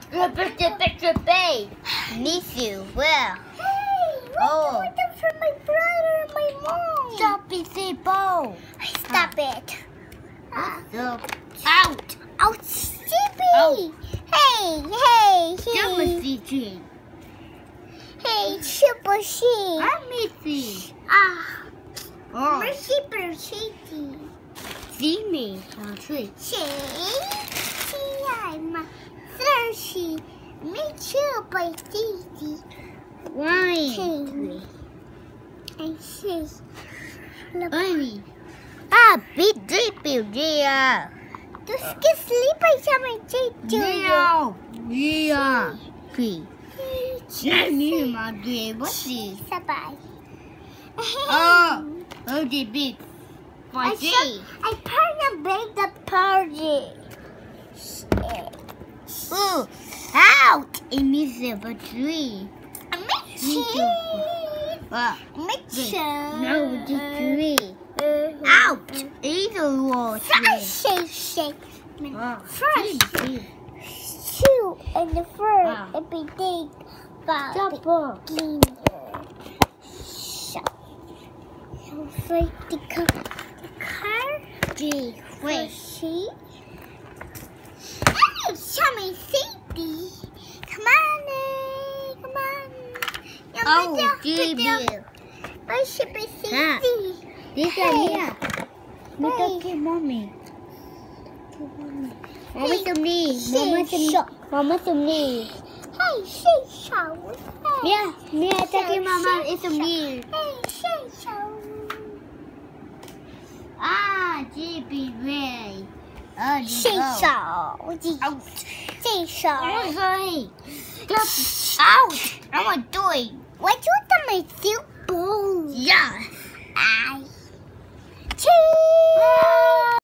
Miss you. Well. Hey, what's the for my brother and my mom? Stop it, Sipo. Stop it. Out. Out, Sippy. Hey. Hey, Super C. I'm Missy. Mercy City. See me. 谁I'm thirsty. Me too, by Didi. Why? I see. Ivy. Big dear. Just get sleep by some Yeah. My dear. What's this? Bye. Okay, big. I bake the party. Out! It means a tree. No, the tree. Out! Either was Shake. First, two, and the first, it be big, but cleaner. Like the car. Wait. See? Hey, Chummy City. Come on. Bye, Shippy City. This one here. Look at mommy. Mama to me. Mama to me. Hey, say shower. Yeah, take Mama. It's to me. Hey, say shower. GB Ray. Say shower. Say shower. Out. I'm doing. What you want me